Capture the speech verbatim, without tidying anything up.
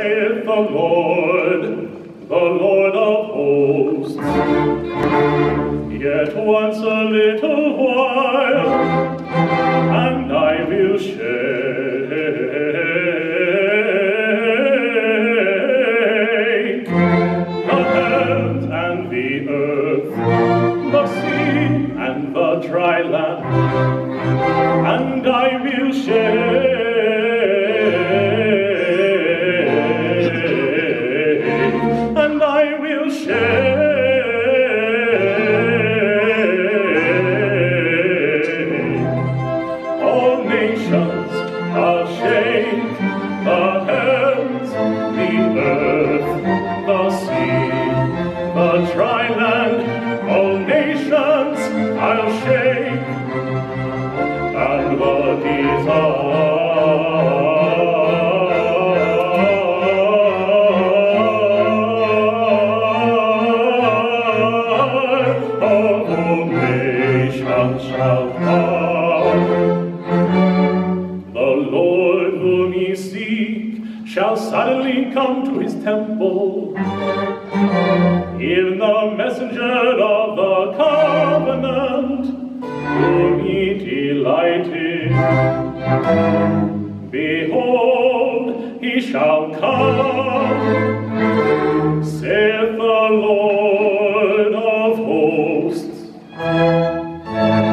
saith the Lord, the Lord of hosts. Yet once a little while, and I will shake the heavens and the earth, the sea and the dry land, and I will shake, and I will shake all nations. I'll shake the heavens, the earth, the sea, the dry land, all nations I'll shake, and the desire of all nations shall bow. The Lord whom ye seek shall suddenly come to his temple. Even the messenger of the covenant, whom ye delighted. Behold, he shall come, saith the Lord of hosts.